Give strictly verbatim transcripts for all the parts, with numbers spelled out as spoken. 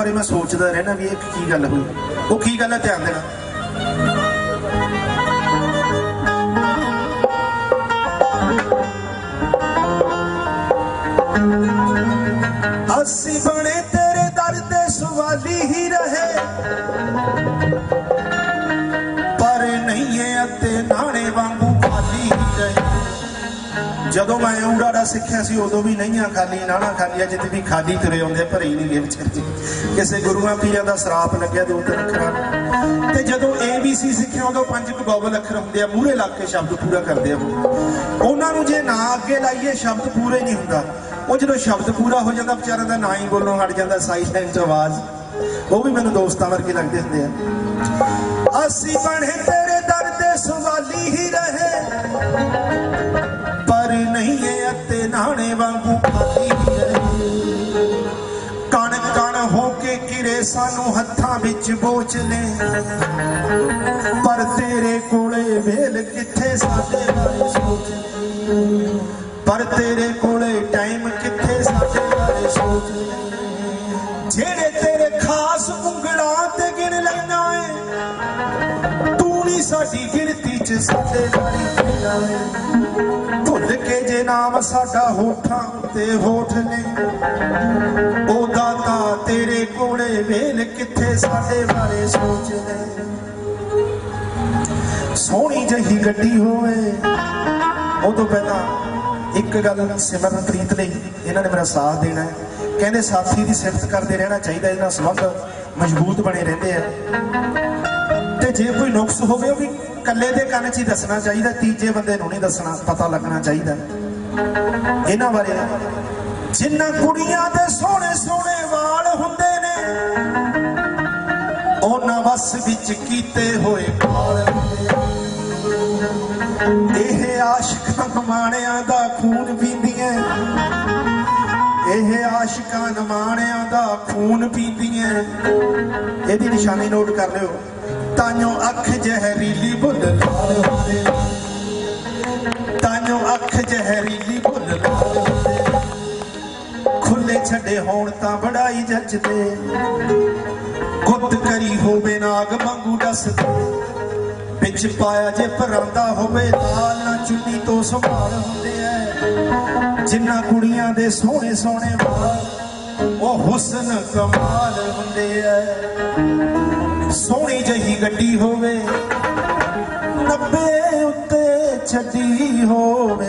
बारे मैं सोचता रहना भी एक की गल हुई, वो की गल है, ध्यान देना। अस्सी बने तेरे दर दे सवाली ही रहे, पर नहीं है अते नाने वांगू खाली ही रहे। जदों मैं ऊड़ाड़ा सीखिया सी उदों भी नहीं खाली नाना खाली, अज भी खाली तुरे आउंदे, भरे ही नहीं गए विचारे। किसी गुरुआं पीरां दा सराप लग्या दो तीन अखरां ते जदों ए बी सी सीखिया उदों पंज बबल अखर हुंदे आ, मूहरे ला के शब्द पूरा करदे आ। उन्हां नूं जे ना अगे लाइए शब्द पूरे नहीं हुंदा, वो जो शब्द पूरा हो जाता बेचारे का ना ही बोलों हट जाता, साइलेंट आवाज, वो भी मैंने दोस्तां वर्गे लगते होंगे। अस्सी बने तेरे दर दे सवाली ही रहे, पर नहीं है अते नाने वांगू खाली ही रहे। कण कण हो के किरे सानू हत्थां विच बोच ले, पर तेरे कोले वेल किथे साडे बारे सोच ले, पर तेरे कोले टाइम किथे साडे बारे सोच ले। जेड़े तेरे खास उंगलां ते गिन लेना है, तू नहीं साडी गिनती च साडे बारे कहना है। भुल के जे नाम साडा होठां ते होठ ने, ओ दाता तेरे कोले वेल किथे साडे बारे सोच ले। सोहनी जही गड्डी होवे उदों पहला एक गल सिमरनप्रीत ने इन्होंने मेरा साथ देना है, कहते साथी की सिफत करते रहना चाहिए, इन्होंने संबंध मजबूत बने रहते हैं। तो जे कोई नुक्स हो गया भी कले के कान च ही दसना चाहिए, तीजे बंदे नहीं दसना, पता लगना चाहिए इन्हों बारे। जिन्ना कुड़ियां दे सोहने सोहने वाल हुंदे ने, उन्हां वस विच कीते होए काल हुंदे। एह आशिकां नमाणियां दा खून पींदियां, एह आशिकां नमाणियां दा खून पींदियां। इहदी निशानी नोट कर लिओ, ताइयों अख जहरीली बुल लाल हुंदे, ताइयों अख जहरीली बुल लाल हुंदे। खुले छड़े होण तां बड़ाई जचदे, गुत करी होवे नाग वांगू डसदे। बिच पाया जे परांदा होवे लाल ना चुन्नी तो संभाल हुंदे ऐ। जिन्ना कुड़ियां दे सोहने सोहने वाल, ओ हुस्न कमाल हुंदे ऐ। सोहनी जही गड्डी होवे, नब्बे उत्ते छड्डी होवे।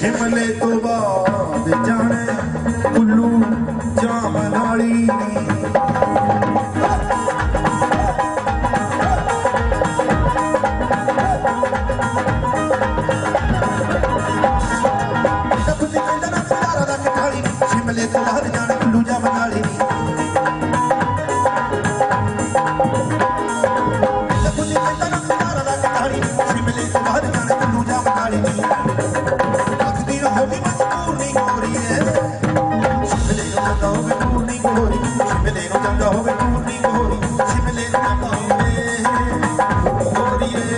शिमले तो बाद जाने कुल्लू जा मनाली शिमले तो बाहर जाने कुल्लू जा मनाली शिमले तो बाहर जाने कुल्लू जा मनाली आखिर होगी मजबूर नहीं हो रही है शिमले नु जांदा होवे दूर नहीं हो रही शिमले नु जांदा होवे दूर नहीं हो रही शिमले नु जांदा होवे हो रही है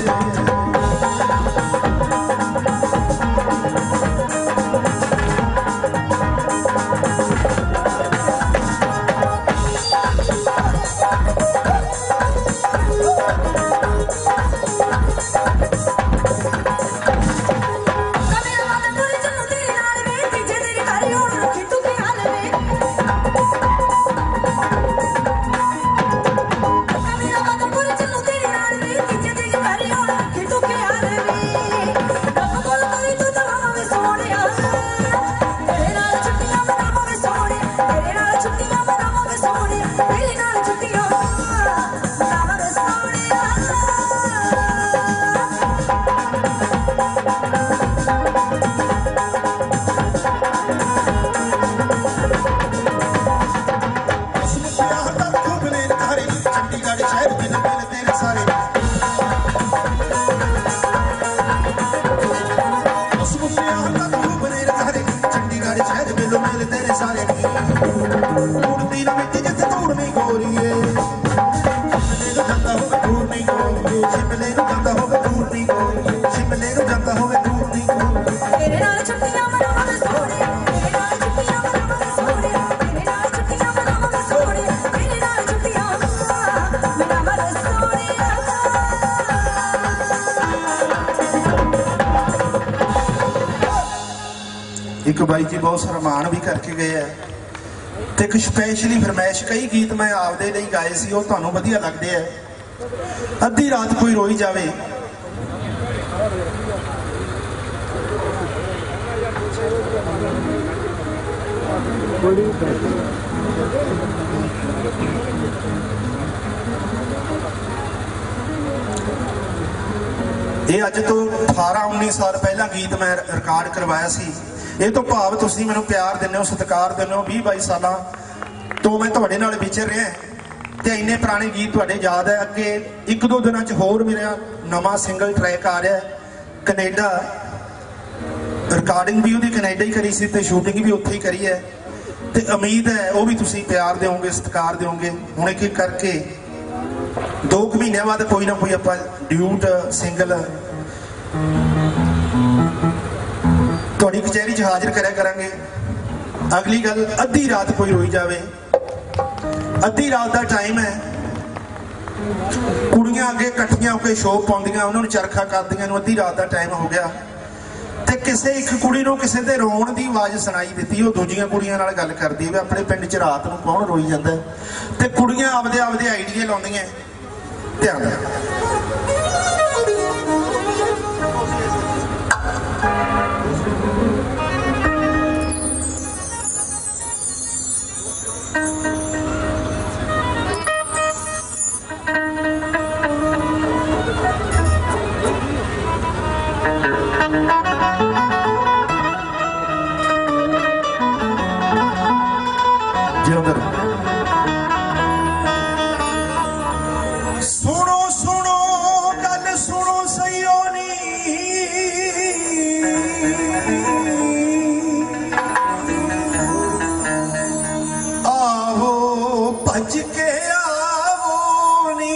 एक बाई जी बहुत सरमान भी करके गए है तो एक स्पैशली फरमाइश कई गीत मैं आपदे लिए गाए सी वो तुहानू वधिया लगदे है अद्धी रात कोई रोई जावे ये अज तो अठारह उन्नीस साल पहला गीत मैं रिकॉर्ड करवाया सी ये तो भाव तुसीं मैनूं प्यार दिंदे हो सत्कार दिंदे हो बीस बाईस साल तो मैं तुहाडे नाल विचर रहा ते इन्ने पुराने गीत तुहाडे याद है अगे एक दो दिनों च होर मेरा नवा सिंगल ट्रैक आ रहा है कनेडा रिकॉर्डिंग भी उहदी कनेडा ही करी सी ते शूटिंग भी उत्थे ही करी है ते उम्मीद है वो भी तुसीं प्यार देवोगे सत्कार देवोगे हुण एक एक करके दो महीनों बाद कोई ना कोई आपां ड्यूट सिंगल तुहाडी कचहरी च हाजिर करिया करांगे अगली गल अद्धी रात कोई रोई जावे अद्धी रात का टाइम है कुड़ियां अगे कट्ठियां होकर शो पाउंदियां उन्होंने चरखा करदियां अद्धी रात का टाइम हो गया ते किसी एक कुड़ी नूं किसी दे रोण की आवाज़ सुनाई दी वो दूजियां कुड़ियां नाल गल करदी है अपने पिंड च रात नूं कौन रोई जांदा ते कुड़ियां आपदे आपदे आइडिया लाउंदियां ध्यान सुनो सुनो गल सुनो सईओ नी आओ भज के आओ नी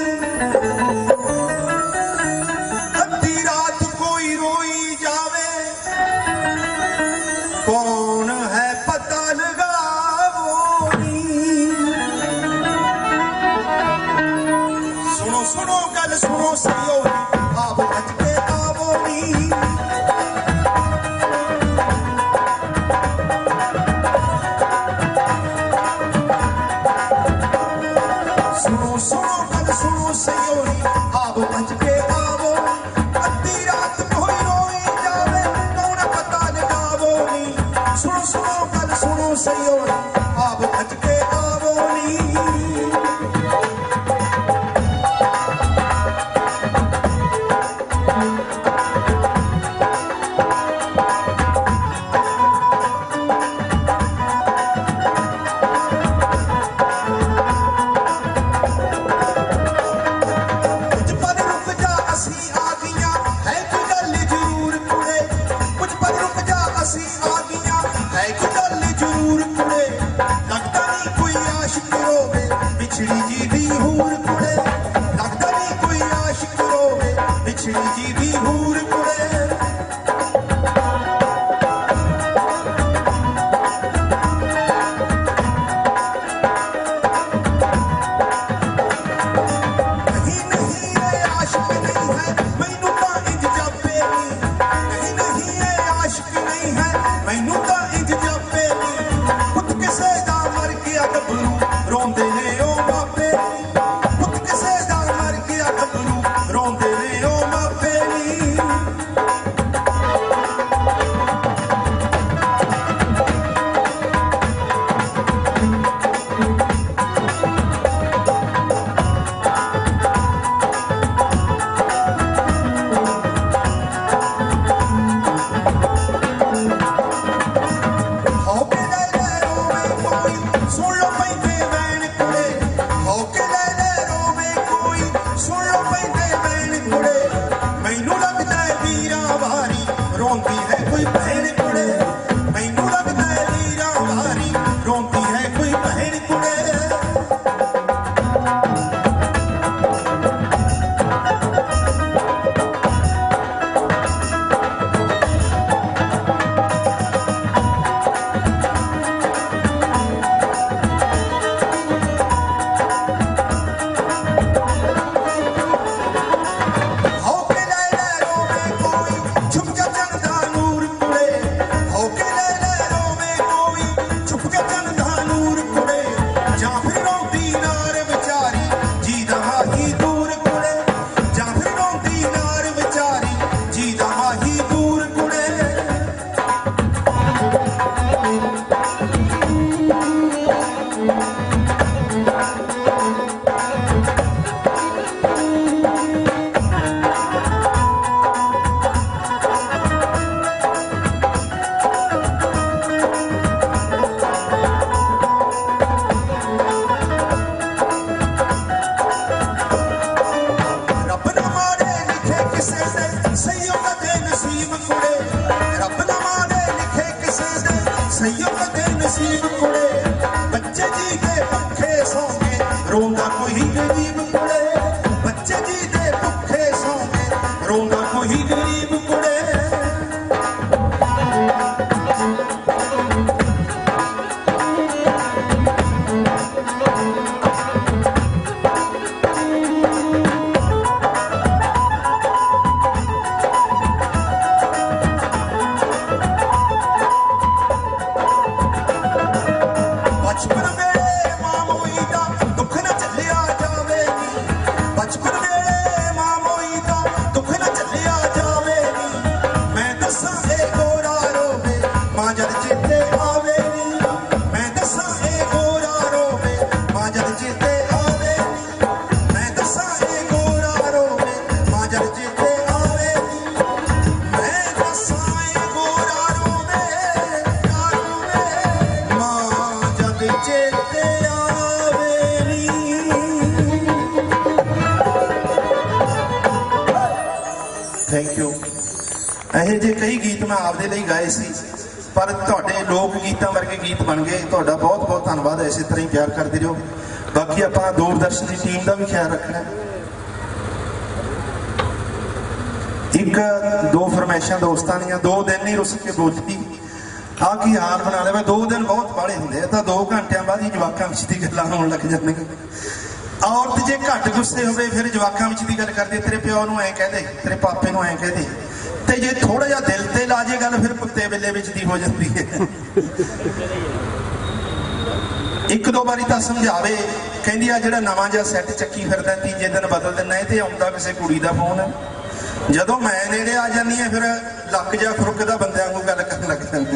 अद्धी रात कोई रोई जावे कौन है पता लगाओ नी सुनो सुनो गल सुनो सईओ आप भज के आवो नी सुनो सुनो गल सुनो सईओ आप भज के आवो अद्धी रात कोई रोई जावे कौन पता ਇਹ जे कई गीत मैं आपदे ਲਈ गाए सी, पर तुहाडे लोक गीतां वर्गे गीत बन गए। तुहाडा बहुत बहुत धन्नवाद। इसे तरह ही प्यार करते रहो। बाकी आपां दूरदर्शन की टीम का भी ख्याल रखना। एक दो फरमाइशां दोस्तां दीयां, दो दिन नहीं रुस के बोलती आ की हाल बना लिया। दो दिन बहुत बाले होंदे, तां दो घंटियां बाद ही जवाकां विच दी गल्लां होण लग जांदियां। औरत जे घट गुस्से होवे फिर जवाकां विच दी गल करदी, तेरे प्यो नूं ऐ कह दे, तेरे पापे नूं ऐ कह दे। ते जे थोड़ा जिहा दिल ते ला जे गल फिर कुत्ते बिल्ले विच दी हो जांदी है। एक दो बारी तां समझावे, कहंदी आ जिहड़ा नवां जिहा सैट चक्की फिरदा तीजे दिन बदल दिंदा, इह ते आउंदा किसे कुड़ी दा फोन। जदों मैं नेड़े आ जानी है फिर लक जा फुरकदा बंदियां वांगू गल करन लग जांदे।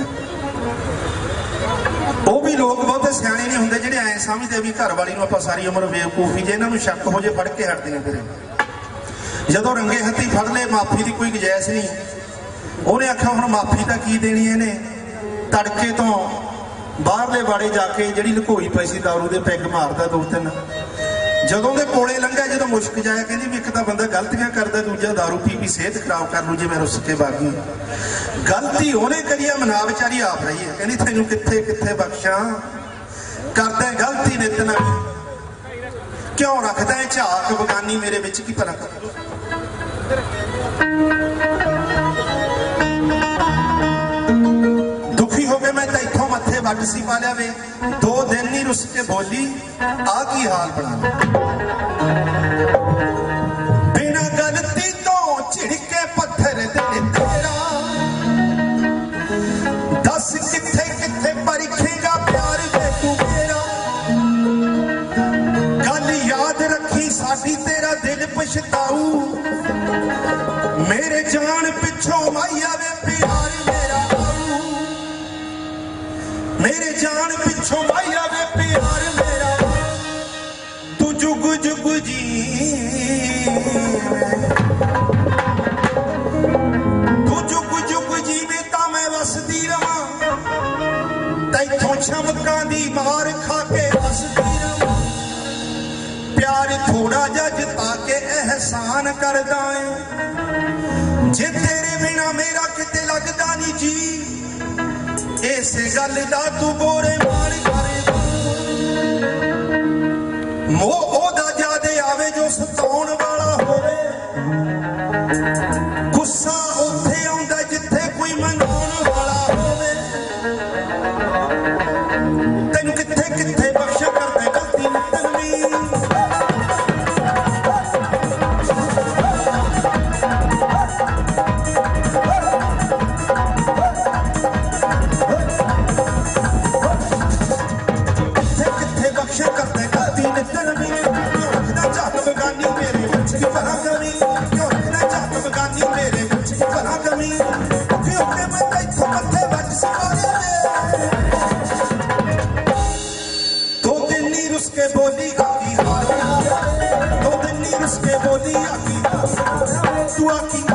वो भी लोग बहुते सियाणे नहीं होंदे जिहड़े ऐ समझदे भी घर वाली नूं आपां सारी उम्र बेवकूफी, जे इन्हां नूं शक हो जे फड़ के हटदे फिर। जदों रंगे हत्थी फड़ ले माफी की कोई गुंजाइश नहीं। उन्हें आख्या हुण माफी तां की देनी इहने, तड़के तो बाहरले वाड़े जाके जिहड़ी लुकोई पई सी दारू दे पैग मारदा दो तीन। जदों दे कोले लंघिया जदों मुश्क जाया, कहंदी भी एक तां बंदा गलतियां करदा, दूजा दारू पी पी सेहत खराब कर लू जे मैं रुस के बागी। गलती उहने करी आ, मना विचारी आप रही है। कहंदी तैनूं कित्थे कित्थे बख्शां, करदा गलती नित नवीं, क्यों रखदा है झाक बगानी मेरे विच की भला। दुखी हो गए मैं तो इथों मत्थे वट सी पा लिया वे, दो दिन नहीं रुस के बोली आ की हाल बना। बिना गलती तो झिड़के पत्थर दे तेरा, दस किथे किथे परिखेगा प्यार वे तू मेरा। गल याद रखी साडी तेरा दिल पछताऊ, मेरे जान पिछों माइया वे प्यार मेरा आऊ। मेरे जान पिछों माइया वे प्यार मेरा, तू जुग जुग जी तू जुग जुग जी में ता मैं वसदी रहां, तैथों चमकां दी मार खा के वसदी रहां। प्यार थोड़ा जा जता के एहसान करदा है, जे तेरे बिना मेरा किते लगदा नहीं जी, इस गल दा तू बोरे मार करे। मोह ओदा जादे आवे जो सताउण वाला होवे, गुस्सा उत्थे आउंदा जिथे कोई मनाउण वाला होवे। तैनूं किथे किथे बख्श करदे गलती नवी, बोली आकी हाल, दो दिन नहीं रुस के बोली आकी, तू आकी